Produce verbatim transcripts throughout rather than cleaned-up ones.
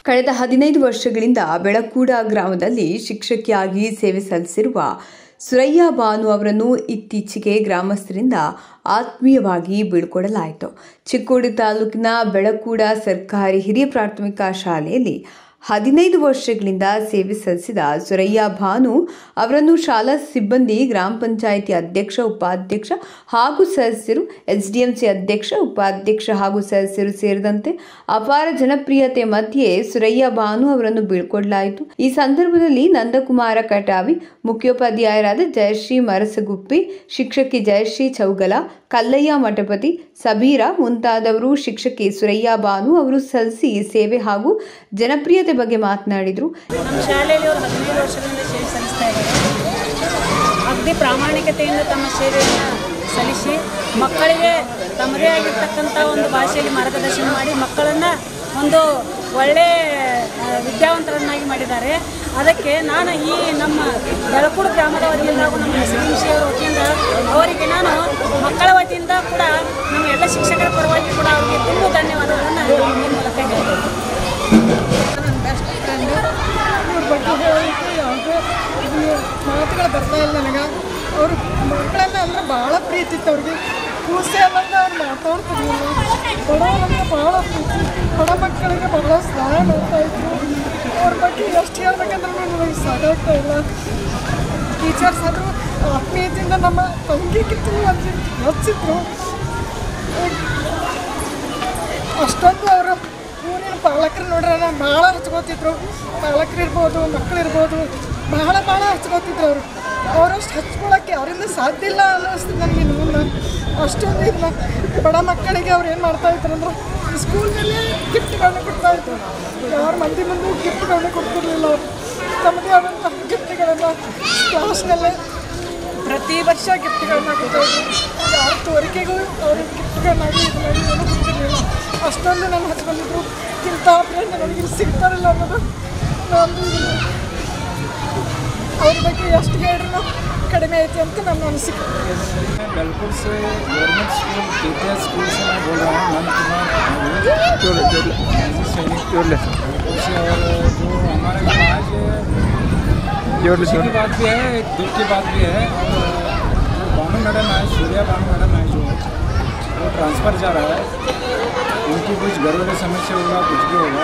ಕಳೆದ ಹದಿನೈದು ವರ್ಷಗಳಿಂದ ಬೆಳಕೂಡ ಗ್ರಾಮದಲ್ಲಿ ಶಿಕ್ಷಕಿಯಾಗಿ ಸೇವೆ ಸಲ್ಲಿಸಿರುವ ಸುರಯ್ಯ ಬಾನು ಅವರನ್ನು ಇತ್ತೀಚೆಗೆ ಗ್ರಾಮಸ್ಥರಿಂದ ಆತ್ಮೀಯವಾಗಿ ಬೀಳ್ಕೊಡಲಾಯಿತು. ಚಿಕ್ಕೋಡಿ ತಾಲೂಕಿನ ಬೆಳಕೂಡ ಸರ್ಕಾರಿ ಹಿರಿಯ ಪ್ರಾಥಮಿಕ ಶಾಲೆಯಲ್ಲಿ ಹದಿನೈದು ವರ್ಷಗಳಿಂದ ಸೇವೆ ಸಲ್ಲಿಸಿದ ಸುರಯ್ಯ ಬಾನು ಅವರನ್ನು ಶಾಲಾ ಸಿಬ್ಬಂದಿ, ಗ್ರಾಮ ಪಂಚಾಯಿತಿ ಅಧ್ಯಕ್ಷ, ಉಪಾಧ್ಯಕ್ಷ ಹಾಗೂ ಸದಸ್ಯರು, ಎಸ್ಡಿಎಂಸಿ ಅಧ್ಯಕ್ಷ, ಉಪಾಧ್ಯಕ್ಷ ಹಾಗೂ ಸದಸ್ಯರು ಸೇರಿದಂತೆ ಅಪಾರ ಜನಪ್ರಿಯತೆ ಮಧ್ಯೆ ಸುರಯ್ಯ ಬಾನು ಅವರನ್ನು ಬೀಳ್ಕೊಡಲಾಯಿತು. ಈ ಸಂದರ್ಭದಲ್ಲಿ ನಂದಕುಮಾರ ಕಟಾವಿ, ಮುಖ್ಯೋಪಾಧ್ಯಾಯರಾದ ಜಯಶ್ರೀ ಮರಸಗುಪ್ಪಿ, ಶಿಕ್ಷಕಿ ಜಯಶ್ರೀ ಚೌಗಲ, ಕಲ್ಲಯ್ಯ ಮಠಪತಿ, ಸಬೀರಾ ಮುಂತಾದವರು ಶಿಕ್ಷಕಿ ಸುರಯ್ಯ ಬಾನು ಅವರು ಸಲ್ಲಿಸಿ ಸೇವೆ ಹಾಗೂ ಜನಪ್ರಿಯತೆ ಬಗ್ಗೆ ಮಾತನಾಡಿದರು. ನಮ್ಮ ಶಾಲೆಯಲ್ಲಿ ಅವರು ಹದಿನೈದು ವರ್ಷಗಳಿಂದ ಸೇವೆ ಸಲ್ಲಿಸ್ತಾ ಇದ್ದಾರೆ. ಅಗದಿ ಪ್ರಾಮಾಣಿಕತೆಯಿಂದ ತಮ್ಮ ಸೇವೆಯನ್ನು ಸಲ್ಲಿಸಿ ಮಕ್ಕಳಿಗೆ ತಮ್ಮದೇ ಆಗಿರ್ತಕ್ಕಂಥ ಒಂದು ಭಾಷೆಯಲ್ಲಿ ಮಾರ್ಗದರ್ಶನ ಮಾಡಿ ಮಕ್ಕಳನ್ನು ಒಂದು ಒಳ್ಳೆಯ ವಿದ್ಯಾವಂತರನ್ನಾಗಿ ಮಾಡಿದ್ದಾರೆ. ಅದಕ್ಕೆ ನಾನು ಈ ನಮ್ಮ ಬೆಳಕೂಡು ಗ್ರಾಮದ ವತಿಯಿಂದ ಹಾಗೂ ನಮ್ಮ ಎಸ್ಡಿಎಂಸಿಯವರ ವತಿಯಿಂದ ಅವರಿಗೆ ನಾನು ಮಕ್ಕಳ ವತಿಯಿಂದ ಕೂಡ ನಮ್ಮ ಎಲ್ಲ ಶಿಕ್ಷಕರ ಪರವಾಗಿ ಕೂಡ ಅವರಿಗೆ ತುಂಬ ಧನ್ಯವಾದಗಳನ್ನು ಈ ಮೂಲಕ ಹೇಳ್ಬೋದು. ನನ್ನ ಬೆಸ್ಟ್ ಫ್ರೆಂಡು ಇವ್ರ ಬಗ್ಗೆ ಹೇಳೋದಕ್ಕೆ ಯಾವುದೇ ಮಾತುಗಳು ಬರ್ತಾ ಇಲ್ಲ ನನಗೆ. ಅವರು ಮಕ್ಕಳೆಲ್ಲ ಅಂದರೆ ಭಾಳ ಪ್ರೀತಿ ಇತ್ತು ಅವ್ರಿಗೆ. ಕೂಸೆ ಅನ್ನೋದು ಅವ್ರು ಮಾತಾಡ್ತಿರ್ಲಿಲ್ಲ. ಬಡವರಂದ್ರೆ ಭಾಳ ಪ್ರೀತಿ, ಬಡ ಮಕ್ಕಳಿಗೆ ಬಹಳ ಸಹಾಯ ಮಾಡ್ತಾಯಿದ್ರು. ಅವ್ರ ಬಗ್ಗೆ ಎಷ್ಟು ಹೇಳ್ಬೇಕಂದ್ರೆ ನನಗೆ ಸಾಕಾಗ್ತಾ ಇಲ್ಲ. ಟೀಚರ್ಸ್ ಆದರೂ ಆತ್ಮೀಯತೆಯಿಂದ ನಮ್ಮ ತಂಗಿಗಿತ್ತು ಅಂದರೆ ಹಚ್ಚಿದ್ರು. ಅಷ್ಟೊಂದು ಅವರು ಊರಿನ ಪಾಲಕರು ನೋಡ್ರೆ ಭಾಳ ಹಚ್ಕೋತಿದ್ರು. ಪಾಲಕರು ಇರ್ಬೋದು, ಮಕ್ಕಳಿರ್ಬೋದು, ಭಾಳ ಭಾಳ ಹಚ್ಕೋತಿದ್ರು ಅವರು. ಅವರಷ್ಟು ಹಚ್ಕೊಳ್ಳೋಕ್ಕೆ ಅವರಿಂದ ಸಾಧ್ಯ ಇಲ್ಲ ಅನ್ನಿಸ್ತು ನನಗೆ ಇನ್ನು ಮುಂದೆ. ಅಷ್ಟೊಂದು ಇಲ್ಲ. ಬಡ ಮಕ್ಕಳಿಗೆ ಅವ್ರು ಏನು ಮಾಡ್ತಾಯಿದ್ರು ಅಂದ್ರೆ ಸ್ಕೂಲ್ನಲ್ಲೇ ಗಿಫ್ಟ್ಗಳನ್ನ ಕೊಡ್ತಾಯಿದ್ರು. ಯಾರು ಮಂದಿ ಮುಂದೆ ಗಿಫ್ಟ್ಗಳನ್ನ ಕೊಡ್ತಿರ್ಲಿಲ್ಲ. ಅವರು ತಮ್ಮದೇ ಆದಂಥ ಗಿಫ್ಟ್ಗಳನ್ನು ಕ್ಲಾಸ್ನಲ್ಲೇ ಪ್ರತಿ ವರ್ಷ ಗಿಫ್ಟ್ಗಳನ್ನ ಕೊಡ್ತಾಯಿದ್ರು. ಯಾರ ತೋರಿಕೆಗೂ ಅವರು ಗಿಫ್ಟ್ಗಳನ್ನಾಗಿ ಇದು ಮಾಡಿ ಏನೂ ಕೊಡ್ತಿರ್ಲಿಲ್ಲ. ಅಷ್ಟೊಂದು ನಾನು ಹಚ್ಕೊಂಡಿದ್ರು. ಇಂಥ ಫ್ರೆಂಡ್ ನನಗೆ ಸಿಗ್ತಾರಿಲ್ಲ ಅನ್ನೋದು ನಾನು ಅವ್ರ ಬಗ್ಗೆ ಎಷ್ಟು ಹೇಳಿದ್ರು ಕಡಿಮೆ ಐತಿ ಅಂತ ನನ್ನ ಅನಿಸಿಕೆ. बेलपुर से गवर्नमेंट स्कूल टीचर स्कूल से मैं बोल रहा हूँ नंद कुमार सैनिक से। और जो हमारे आज खुशी की बात भी है, एक दुख की बात भी है। और बानू मैडम है, सूर्या बानू मैडम है, जो वो ट्रांसफ़र जा रहा है। उनकी कुछ घरों की समस्या होगा, कुछ भी होगा।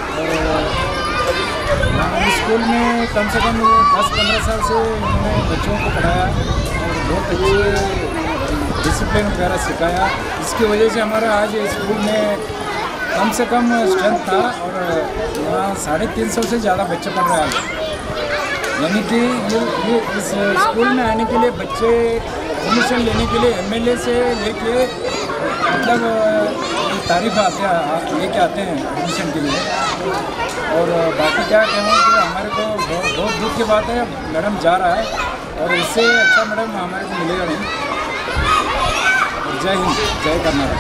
और स्कूल में कम से कम दस पंद्रह साल से उन्होंने बच्चों को पढ़ाया और बहुत अच्छे डिसिप्लिन वगैरह सिखाया। इसकी वजह से हमारा आज स्कूल में कम से कम स्ट्रेंथ था और यहाँ साढ़े तीन सौ से ज़्यादा बच्चे पढ़ रहे हैं। यानी कि ये, ये इस स्कूल में आने के लिए बच्चे एडमिशन लेने के लिए एमएलए से लेके मतलब तारीफ आते लेके आते हैं एडमिशन के लिए। और बाकी क्या कहूँ कि हमारे को बहुत बहुत दुख की बात है, मैडम जा रहा है और इससे अच्छा मैडम हमारे को मिलेगा नहीं। जय हिंद, जय कर्नाटक।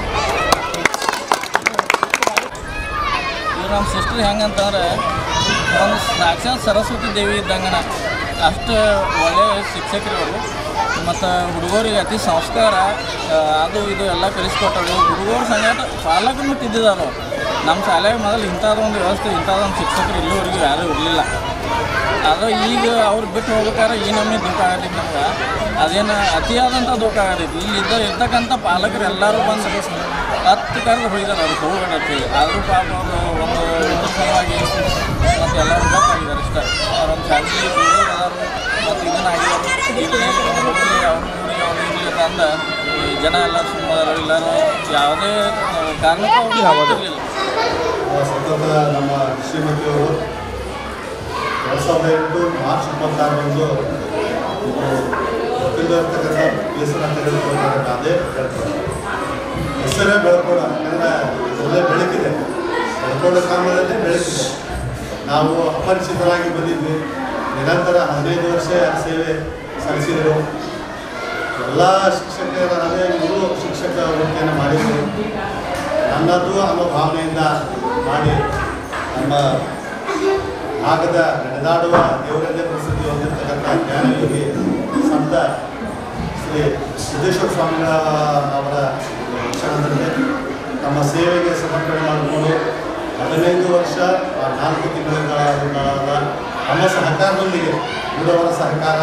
ನಮ್ಮ ಸಿಸ್ಟರ್ ಹೆಂಗಂತಂದ್ರೆ ಒಂದು ಸಾಕ್ಷಾತ್ ಸರಸ್ವತಿ ದೇವಿ ಇದ್ದಂಗನ ಅಷ್ಟು ಒಳ್ಳೆಯ ಶಿಕ್ಷಕರು ಅವರು. ಮತ್ತು ಹುಡುಗರಿಗೆ ಅತಿ ಸಂಸ್ಕಾರ ಅದು ಇದು ಎಲ್ಲ ಕಲಿಸ್ಕೊಟ್ಟರು. ಹುಡುಗರು ಸಂಗಟ ಪಾಲಕರು ತಿದ್ದಿದ್ದಾರೆ. ನಮ್ಮ ಶಾಲೆಗೆ ಮೊದಲು ಇಂಥದ್ದೊಂದು ವ್ಯವಸ್ಥೆ, ಇಂಥದ್ದೊಂದು ಶಿಕ್ಷಕರು ಇಲ್ಲಿವರೆಗೂ ಯಾರೂ ಇರಲಿಲ್ಲ. ಆದರೆ ಈಗ ಅವ್ರು ಬಿಟ್ಟು ಹೋಗ್ಬೇಕಾದ್ರೆ ಈ ನಮ್ಮನೆ ದುಃಖ ಆಗಲಿಕ್ಕೆ ನಮ್ಗೆ ಅದೇನು ಅತಿಯಾದಂಥ ದುಃಖ ಆಗತೈತಿ. ಇಲ್ಲಿ ಇದ್ದ ಇರ್ತಕ್ಕಂಥ ಪಾಲಕರು ಎಲ್ಲರೂ ಬಂದು ಹತ್ತು ಕರೆದು ಹೋಗಿದ್ದಾರೆ ಅವ್ರಿಗೆ ಹೋಗೋಣತ್ತಿ. ಆದರೂ ಪಾಪ ಅವರು ಒಂದು ಸಲುವಾಗಿ ಮತ್ತು ಎಲ್ಲರೂ ಬೇಕಾಗಿದ್ದಾರೆ ಇಷ್ಟ. ಅವರೊಂದು ಫ್ಯಾಮಿಲಿ ಅದಾರು ಮತ್ತು ಇದನ್ನಾಗಿದ್ದಾರೆ. ಇಲ್ಲಿ ಅವ್ರ ಊರಿಗೆ ಅವ್ರ ಇಲ್ಲಿ ತಂದ ಈ ಜನ ಎಲ್ಲ ಸುಮ್ಮನೆ ಎಲ್ಲರೂ ಯಾವುದೇ ಕಾರಣಕ್ಕೂ ಅವ್ರಿಗೆ ಆಗೋದಿರಲಿಲ್ಲ. ಸದ್ಯದ ನಮ್ಮ ಶ್ರೀಮತಿಯವರು ಎರಡು ಸಾವಿರದ ಎಂಟು ಮಾರ್ಚ್ ಇಪ್ಪತ್ತಾರರಂದು ಗೊತ್ತಿಲ್ಲತಕ್ಕಂಥ ಪ್ಲೇಸನ್ನು ತೆಗೆದುಕೊಂಡಾಗ ಅದೇ ಹೇಳ್ತಾರೆ. ಹೆಸರೇ ಬೆಳಕೋಡ, ಯಾಕಂದರೆ ಇದರಲ್ಲೇ ಬೆಳಕಿದೆ. ಬೆಳಕೋಡ ಗ್ರಾಮದಲ್ಲೇ ಬೆಳಕಿದೆ. ನಾವು ಅಪರಿಚಿತರಾಗಿ ಬಂದಿದ್ವಿ. ನಿರಂತರ ಹದಿನೈದು ವರ್ಷ ಸೇವೆ ಸಲ್ಲಿಸಿದರು. ಎಲ್ಲ ಶಿಕ್ಷಕರ ಅದೇ ಗುರು ಶಿಕ್ಷಕ ವೃತ್ತಿಯನ್ನು ಮಾಡಿದರು. ನನ್ನದು ಅನ್ನೋ ಭಾವನೆಯಿಂದ ಮಾಡಿ ನಮ್ಮ ಭಾಗದ ನಡೆದಾಡುವ ದೇವರಲ್ಲೇ ಪ್ರಸಿದ್ಧಿ ಹೊಂದಿರತಕ್ಕಂಥ ಜ್ಞಾನಯೋಗಿ ಸಂತ ಶ್ರೀ ಸಿದ್ದೇಶ್ವರ ಸ್ವಾಮಿಗಳ ಅವರ ಶಿಕ್ಷಣದಂತೆ ತಮ್ಮ ಸೇವೆಗೆ ಸಮರ್ಪಣೆ ಮಾಡಿಕೊಂಡು ಹದಿನೈದು ವರ್ಷ ನಾಲ್ಕು ತಿಂಗಳ ನಮ್ಮ ಸಹಕಾರದೊಂದಿಗೆ ಊರವರ ಸಹಕಾರ,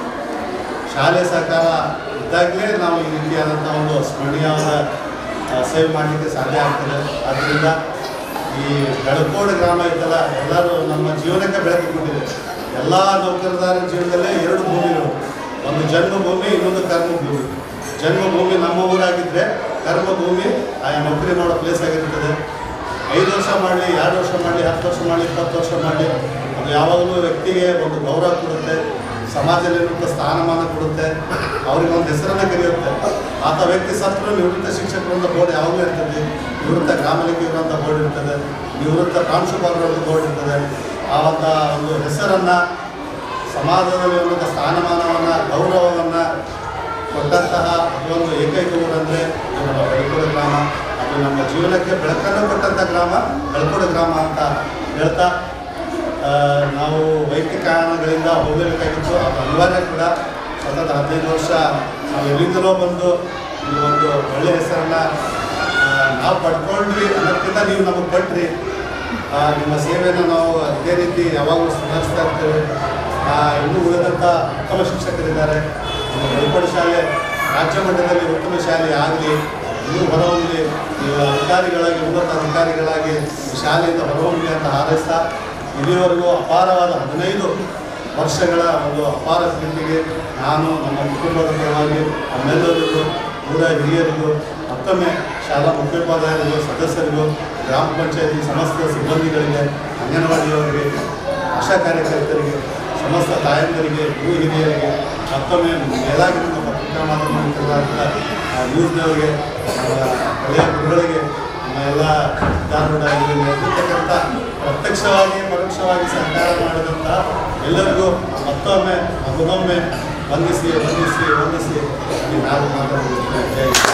ಶಾಲೆ ಸಹಕಾರ ಇದ್ದಾಗಲೇ ನಾವು ಈ ರೀತಿಯಾದಂಥ ಒಂದು ಸ್ಮರಣೀಯವಾದ ಸೇವೆ ಮಾಡಲಿಕ್ಕೆ ಸಾಧ್ಯ ಆಗ್ತದೆ. ಆದ್ದರಿಂದ ಈ ಬೆಳಕೋಡು ಗ್ರಾಮ ಇದ್ದಲ್ಲ, ಎಲ್ಲರೂ ನಮ್ಮ ಜೀವನಕ್ಕೆ ಬೆಳಕು ಕೊಟ್ಟಿದೆ. ಎಲ್ಲ ನೌಕರದಾರ ಜೀವನದಲ್ಲೇ ಎರಡು ಭೂಮಿಗಳು, ಒಂದು ಜನ್ಮಭೂಮಿ, ಇನ್ನೊಂದು ಕರ್ಮಭೂಮಿ. ಜನ್ಮಭೂಮಿ ನಮ್ಮ ಊರಾಗಿದ್ದರೆ ಕರ್ಮಭೂಮಿ ಆ ನೌಕರಿ ಮಾಡೋ ಪ್ಲೇಸ್ ಆಗಿರ್ತದೆ. ಐದು ವರ್ಷ ಮಾಡಲಿ, ಎರಡು ವರ್ಷ ಮಾಡಲಿ, ಹತ್ತು ವರ್ಷ ಮಾಡಲಿ, ಇಪ್ಪತ್ತು ವರ್ಷ ಮಾಡಲಿ, ಅದು ಯಾವಾಗಲೂ ವ್ಯಕ್ತಿಗೆ ಒಂದು ಗೌರವ ಕೊಡುತ್ತೆ, ಸಮಾಜದಲ್ಲಿರುವಂಥ ಸ್ಥಾನಮಾನ ಕೊಡುತ್ತೆ, ಅವರಿಗೆ ಒಂದು ಹೆಸರನ್ನು ಕರೆಯುತ್ತೆ. ಆತ ವ್ಯಕ್ತಿ ಸತ್ರು ನಿವೃತ್ತ ಶಿಕ್ಷಕರು ಅಂತ ಬೋರ್ಡ್ ಯಾವಾಗಲೂ ಇರ್ತದೆ, ನಿವೃತ್ತ ಗ್ರಾಮಲಿಂಗಿಗಳು ಅಂತ ಬೋರ್ಡ್ ಇರ್ತದೆ, ನಿವೃತ್ತ ಪ್ರಾಂಶುಪಾಲರು ಅಂತ ಬೋರ್ಡ್ ಇರ್ತದೆ. ಆ ಒಂದು ಒಂದು ಹೆಸರನ್ನು, ಸಮಾಜದಲ್ಲಿ ಇರುವಂಥ ಸ್ಥಾನಮಾನವನ್ನು, ಗೌರವವನ್ನು ಕೊಟ್ಟಂತಹ ಒಂದು ಏಕೈಕ ಊರಂದರೆ ನಮ್ಮ ಬೆಳಕೋಡು ಗ್ರಾಮ. ಅದು ನಮ್ಮ ಜೀವನಕ್ಕೆ ಬೆಳಕನ್ನು ಕೊಟ್ಟಂಥ ಗ್ರಾಮ ಬೆಳಕೋಡು ಗ್ರಾಮ ಅಂತ ಹೇಳ್ತಾ, ನಾವು ವೈಯಕ್ತಿಕ ಕಾರಣಗಳಿಂದ ಹೋಗಬೇಕಾಗಿತ್ತು. ಅದು ಅನಿವಾರ್ಯ ಕೂಡ. ಸತತ ಹದಿನೈದು ವರ್ಷ ನಾವು ಎಲ್ಲಿಂದಲೋ ಬಂದು ಈ ಒಂದು ಒಳ್ಳೆಯ ಹೆಸರನ್ನು ನಾವು ಪಡ್ಕೊಂಡ್ವಿ ಅನ್ನೋದಕ್ಕಿಂತ ನೀವು ನಮಗೆ ಕೊಟ್ರಿ. ನಿಮ್ಮ ಸೇವೆಯನ್ನು ನಾವು ಇದೇ ರೀತಿ ಯಾವಾಗಲೂ ಸುಧಾರಿಸ್ತಾ ಇರ್ತೇವೆ. ಇನ್ನೂ ಉಳಿದಂಥ ಉತ್ತಮ ಶಿಕ್ಷಕರಿದ್ದಾರೆ. ನಮ್ಮ ಬೆಳಕೋಡು ಶಾಲೆ ರಾಜ್ಯ ಮಟ್ಟದಲ್ಲಿ ಉತ್ತಮ ಶಾಲೆ ಆಗಲಿ, ಇನ್ನೂ ಹೊರಹೊಮ್ಮಲಿ, ಅಧಿಕಾರಿಗಳಾಗಿ, ಉನ್ನತ ಅಧಿಕಾರಿಗಳಾಗಿ ಶಾಲೆಯಿಂದ ಹೊರಹೊಮ್ಮಲಿ ಅಂತ ಹಾರೈಸ್ತಾ, ಇಲ್ಲಿವರೆಗೂ ಅಪಾರವಾದ ಹದಿನೈದು ವರ್ಷಗಳ ಒಂದು ಅಪಾರ ಪ್ರೀತಿಗೆ ನಾನು ನಮ್ಮ ಕುಟುಂಬದ ಪರವಾಗಿ ನಮ್ಮೆಲ್ಲರಿಗೂ, ಊರ ಹಿರಿಯರಿಗೂ, ಮತ್ತೊಮ್ಮೆ ಶಾಲಾ ಮುಖ್ಯೋಪಾಧ್ಯಾಯರಿಗೂ, ಸದಸ್ಯರಿಗೂ, ಗ್ರಾಮ ಪಂಚಾಯತಿ ಸಮಸ್ತ ಸಿಬ್ಬಂದಿಗಳಿಗೆ, ಅಂಗನವಾಡಿಯವರಿಗೆ, ಆಶಾ ಕಾರ್ಯಕರ್ತರಿಗೆ, ಸಮಸ್ತ ತಾಯಂದರಿಗೆ, ಗುರು ಹಿರಿಯರಿಗೆ, ಮತ್ತೊಮ್ಮೆ ಮೇಲಾಗಿರುವ ಪತ್ರಿಕಾ ಮಾಧ್ಯಮ ನ್ಯೂಸ್ನವರಿಗೆ, ಹಳೆಯ ಗುರುಗಳಿಗೆ, ನಮ್ಮ ಎಲ್ಲ ಧಾರವಾಡ ಇರತಕ್ಕಂಥ ಪ್ರತ್ಯಕ್ಷವಾಗಿ ಪರೋಕ್ಷವಾಗಿ ಸಹಕಾರ ಮಾಡಿದಂಥ ಎಲ್ಲರಿಗೂ ಮತ್ತೊಮ್ಮೆ ಮಗದೊಮ್ಮೆ ವಂದಿಸಿ ವಂದಿಸಿ ವಂದಿಸಿ ಈ ನಾಲ್ಕು ಮಾತಾಡುತ್ತೇನೆ. ಜೈ